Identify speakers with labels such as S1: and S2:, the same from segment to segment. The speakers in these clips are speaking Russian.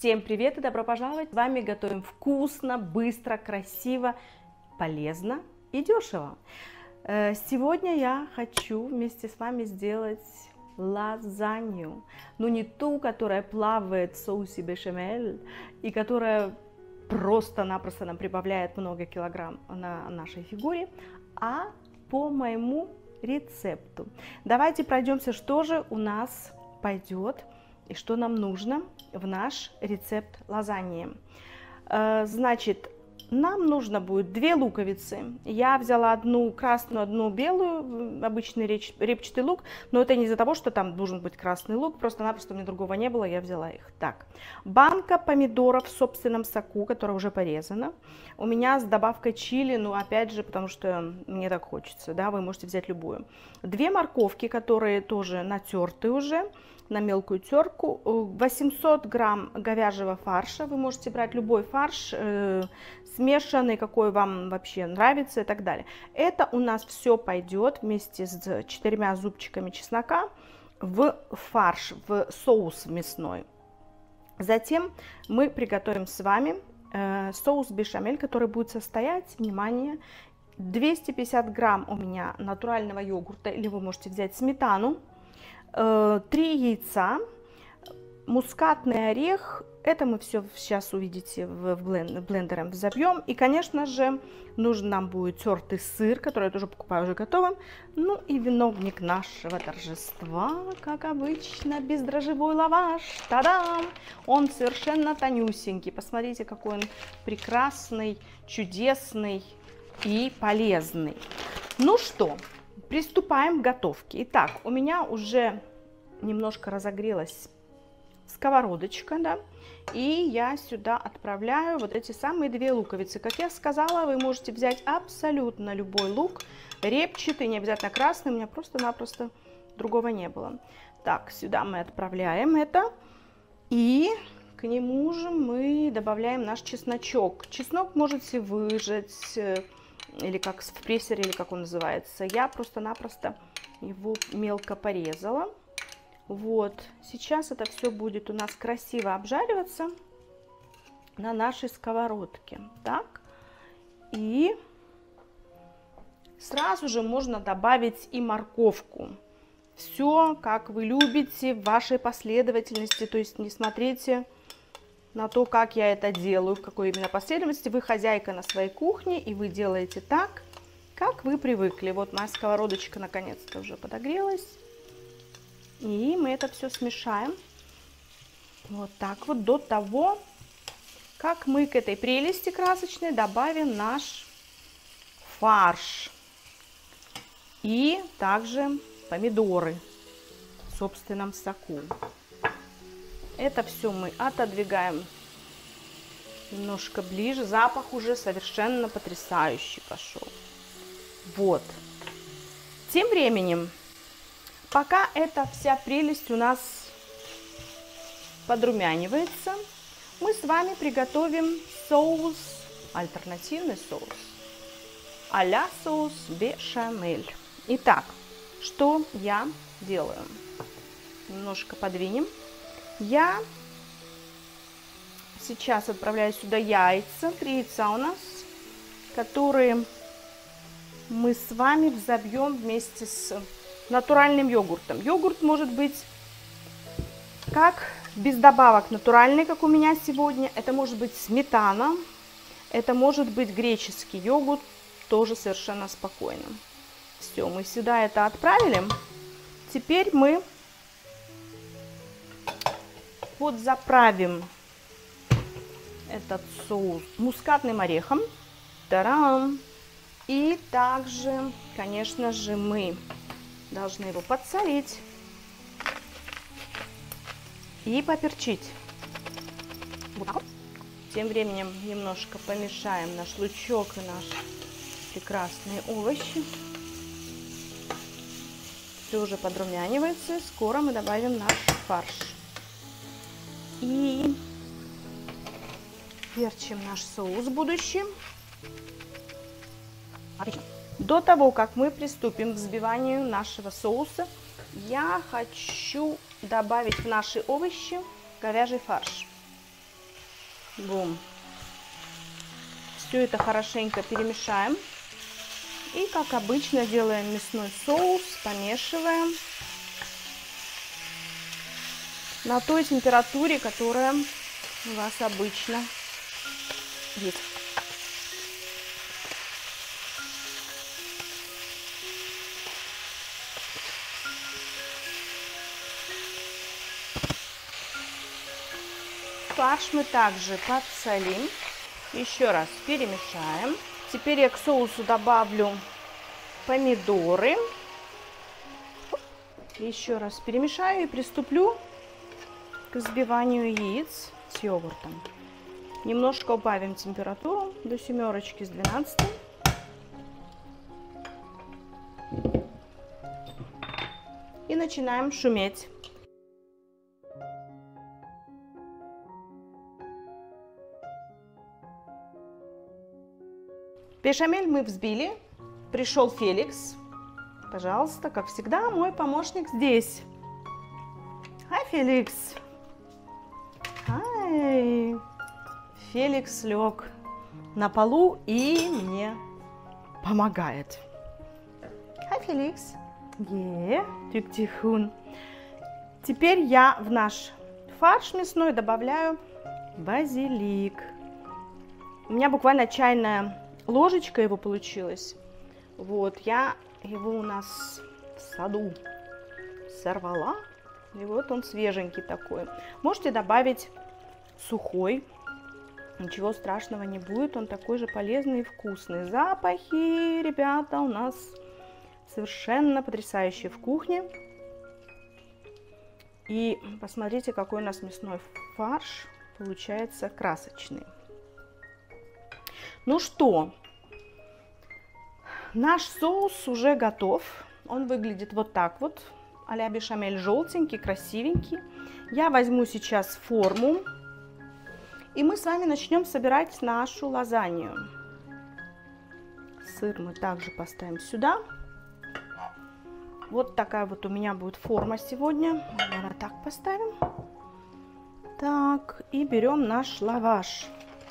S1: Всем привет и добро пожаловать! С вами готовим вкусно, быстро, красиво, полезно и дешево. Сегодня я хочу вместе с вами сделать лазанью. Но не ту, которая плавает в соусе бешамель и которая просто-напросто нам прибавляет много килограмм на нашей фигуре, а по моему рецепту. Давайте пройдемся, что же у нас пойдет и что нам нужно в наш рецепт лазаньи. Значит, нам нужно будет 2 луковицы. Я взяла одну красную, одну белую, обычный репчатый лук, но это не из-за того, что там должен быть красный лук, просто-напросто у меня другого не было, я взяла их. Так, банка помидоров в собственном соку, которая уже порезана. У меня с добавкой чили, ну опять же, потому что мне так хочется, да, вы можете взять любую. 2 морковки, которые тоже натерты уже на мелкую терку, 800 грамм говяжьего фарша, вы можете брать любой фарш, смешанный, какой вам вообще нравится и так далее. Это у нас все пойдет вместе с 4 зубчиками чеснока в фарш, в соус мясной. Затем мы приготовим с вами соус бешамель, который будет состоять, внимание, 250 грамм у меня натурального йогурта, или вы можете взять сметану, 3 яйца, мускатный орех, это мы все сейчас увидите блендером взобьем. И, конечно же, нужен нам будет тертый сыр, который я тоже покупаю уже готовым. Ну и виновник нашего торжества, как обычно, бездрожжевой лаваш. Та-дам! Он совершенно тонюсенький. Посмотрите, какой он прекрасный, чудесный и полезный. Ну что, приступаем к готовке. Итак, у меня уже немножко разогрелась сковородочка, да, и я сюда отправляю вот эти самые 2 луковицы. Как я сказала, вы можете взять абсолютно любой лук, репчатый, не обязательно красный, у меня просто-напросто другого не было. Так, сюда мы отправляем это, и к нему же мы добавляем наш чесночок. Чеснок можете выжать, или как в прессере, или как он называется. Я просто-напросто его мелко порезала. Вот, сейчас это все будет у нас красиво обжариваться на нашей сковородке. Так, и сразу же можно добавить и морковку. Все, как вы любите, в вашей последовательности, то есть не смотрите на то, как я это делаю, в какой именно последовательности. Вы хозяйка на своей кухне, и вы делаете так, как вы привыкли. Вот моя сковородочка наконец-то уже подогрелась. И мы это все смешаем вот так вот до того, как мы к этой прелести красочной добавим наш фарш. И также помидоры в собственном соку. Это все мы отодвигаем немножко ближе. Запах уже совершенно потрясающий пошел. Вот. Тем временем, пока эта вся прелесть у нас подрумянивается, мы с вами приготовим соус, альтернативный соус, а-ля соус бешамель. Итак, что я делаю? Немножко подвинем. Я сейчас отправляю сюда яйца, 3 яйца у нас, которые мы с вами взобьем вместе с натуральным йогуртом. Йогурт может быть как без добавок натуральный, как у меня сегодня. Это может быть сметана, это может быть греческий йогурт, тоже совершенно спокойно. Все, мы сюда это отправили. Теперь мы подзаправим этот соус мускатным орехом. Та-дам! И также, конечно же, мы должны его подсолить и поперчить. Вот так вот. Тем временем немножко помешаем наш лучок и наши прекрасные овощи. Все уже подрумянивается. Скоро мы добавим наш фарш. И перчим наш соус будущий. Отлично. До того, как мы приступим к взбиванию нашего соуса, я хочу добавить в наши овощи говяжий фарш. Бум. Все это хорошенько перемешаем. И, как обычно, делаем мясной соус, помешиваем на той температуре, которая у вас обычно есть. Фарш мы также подсолим. Еще раз перемешаем. Теперь я к соусу добавлю помидоры. Еще раз перемешаю и приступлю к взбиванию яиц с йогуртом. Немножко убавим температуру до 7 с 12. И начинаем шуметь. Бешамель мы взбили. Пришел Феликс. Пожалуйста, как всегда, мой помощник здесь. Hi, Феликс. Hi. Феликс лег на полу и мне помогает. Hi, Феликс. Тюк-тихун. Теперь я в наш фарш мясной добавляю базилик. У меня буквально чайная ложечка его получилась. Вот, я его у нас в саду сорвала. И вот он свеженький такой. Можете добавить сухой. Ничего страшного не будет. Он такой же полезный и вкусный. Запахи, ребята, у нас совершенно потрясающие в кухне. И посмотрите, какой у нас мясной фарш получается красочный. Ну что, наш соус уже готов. Он выглядит вот так вот, а-ля бешамель, желтенький, красивенький. Я возьму сейчас форму, и мы с вами начнем собирать нашу лазанью. Сыр мы также поставим сюда. Вот такая вот у меня будет форма сегодня. Наверное, так поставим. Так, и берем наш лаваш.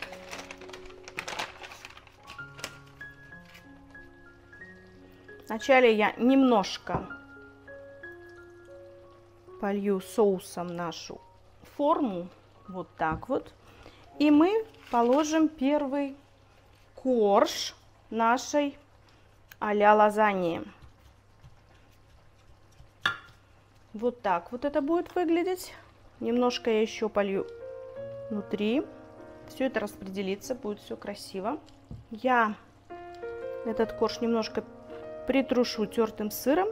S1: Вначале я немножко полью соусом нашу форму, вот так вот. И мы положим первый корж нашей а-ля лазаньи. Вот так вот это будет выглядеть. Немножко я еще полью внутри. Все это распределится, будет все красиво. Я этот корж немножко притрушу тертым сыром.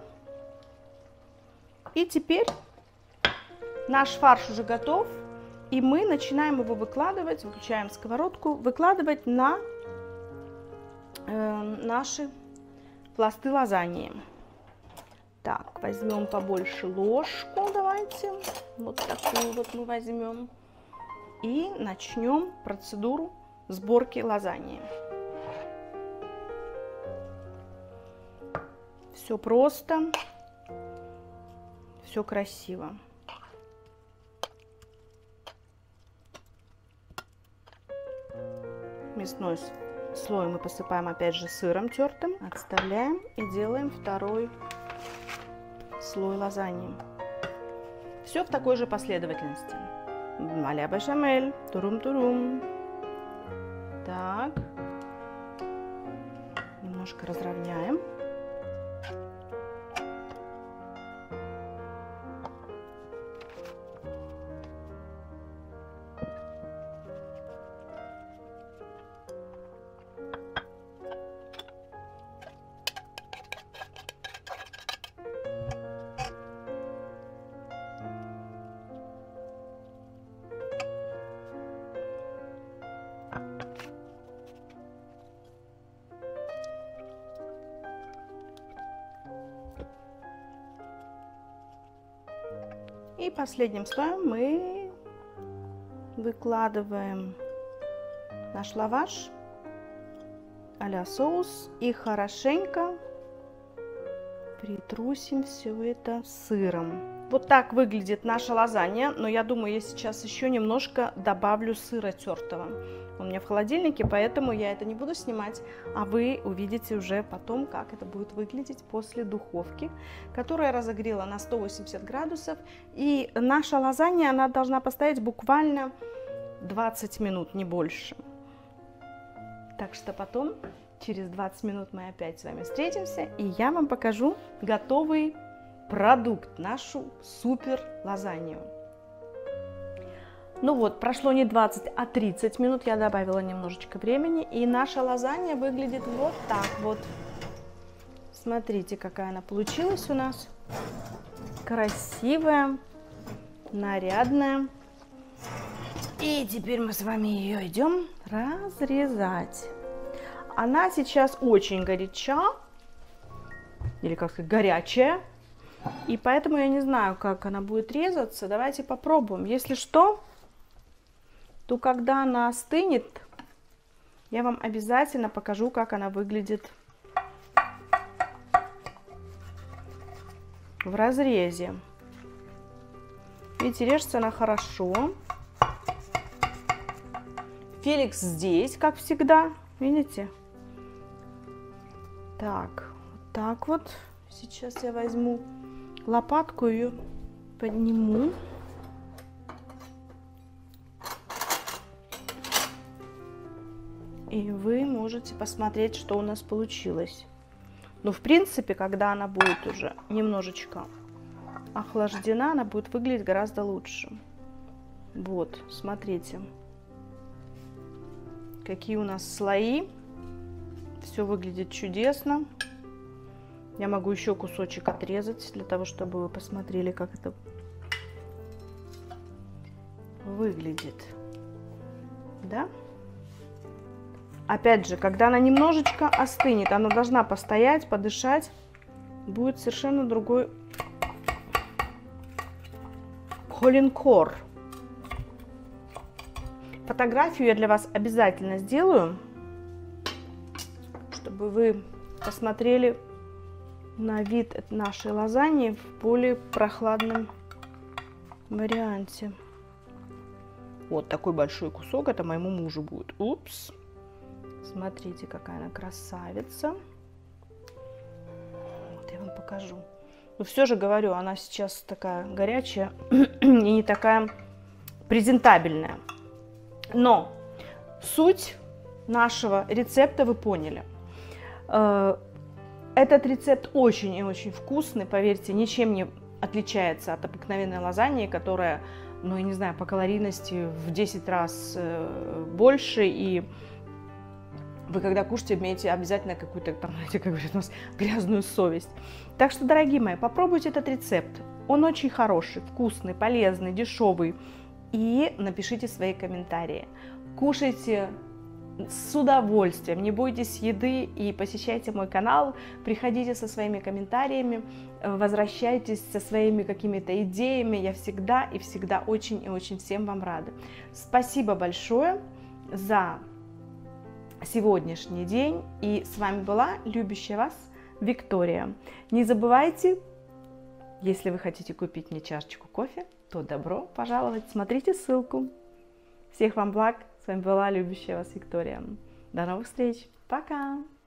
S1: И теперь наш фарш уже готов. И мы начинаем его выкладывать, выключаем сковородку, выкладывать на наши пласты лазаньи. Так, возьмем побольше ложку, давайте. Вот такую вот мы возьмем. И начнем процедуру сборки лазаньи. Все просто, все красиво. Мясной слой мы посыпаем опять же сыром тертым. Отставляем и делаем второй слой лазаньи. Все в такой же последовательности. А-ля бешамель. Турум-турум. Так. Немножко разровняем. И последним слоем мы выкладываем наш лаваш а-ля соус и хорошенько притрусим все это сыром. Вот так выглядит наша лазанья, но я думаю, я сейчас еще немножко добавлю сыра тертого. Он у меня в холодильнике, поэтому я это не буду снимать, а вы увидите уже потом, как это будет выглядеть после духовки, которая разогрела на 180 градусов. И наша лазанья, она должна постоять буквально 20 минут, не больше. Так что потом, через 20 минут мы опять с вами встретимся, и я вам покажу готовый продукт, нашу супер лазанью. Ну вот, прошло не 20, а 30 минут, я добавила немножечко времени, и наша лазанья выглядит вот так вот. Смотрите, какая она получилась у нас. Красивая, нарядная. И теперь мы с вами ее идем разрезать. Она сейчас очень горяча, или как сказать, горячая. И поэтому я не знаю, как она будет резаться. Давайте попробуем. Если что, то когда она остынет, я вам обязательно покажу, как она выглядит в разрезе. Видите, режется она хорошо. Феликс здесь, как всегда. Видите? Так, вот так вот. Сейчас я возьму лопатку, ее подниму. И вы можете посмотреть, что у нас получилось. Но в принципе, когда она будет уже немножечко охлаждена, она будет выглядеть гораздо лучше. Вот, смотрите, какие у нас слои. Все выглядит чудесно. Я могу еще кусочек отрезать, для того, чтобы вы посмотрели, как это выглядит. Да? Опять же, когда она немножечко остынет, она должна постоять, подышать, будет совершенно другой холинкор. Фотографию я для вас обязательно сделаю, чтобы вы посмотрели на вид нашей лазаньи в более прохладном варианте. Вот такой большой кусок, это моему мужу будет. Упс. Смотрите, какая она красавица. Вот я вам покажу. Но все же говорю, она сейчас такая горячая и не такая презентабельная. Но суть нашего рецепта вы поняли. Этот рецепт очень и очень вкусный, поверьте, ничем не отличается от обыкновенной лазаньи, которая, ну, я не знаю, по калорийности в 10 раз больше, и вы, когда кушаете, имеете обязательно какую-то, там, знаете, как говорят у нас, грязную совесть. Так что, дорогие мои, попробуйте этот рецепт. Он очень хороший, вкусный, полезный, дешевый. И напишите свои комментарии. Кушайте с удовольствием, не бойтесь еды и посещайте мой канал, приходите со своими комментариями, возвращайтесь со своими какими-то идеями, я всегда и всегда очень и очень всем вам рада. Спасибо большое за сегодняшний день, и с вами была любящая вас Виктория. Не забывайте, если вы хотите купить мне чашечку кофе, то добро пожаловать, смотрите ссылку. Всех вам благ. С вами была любящая вас Виктория. До новых встреч. Пока!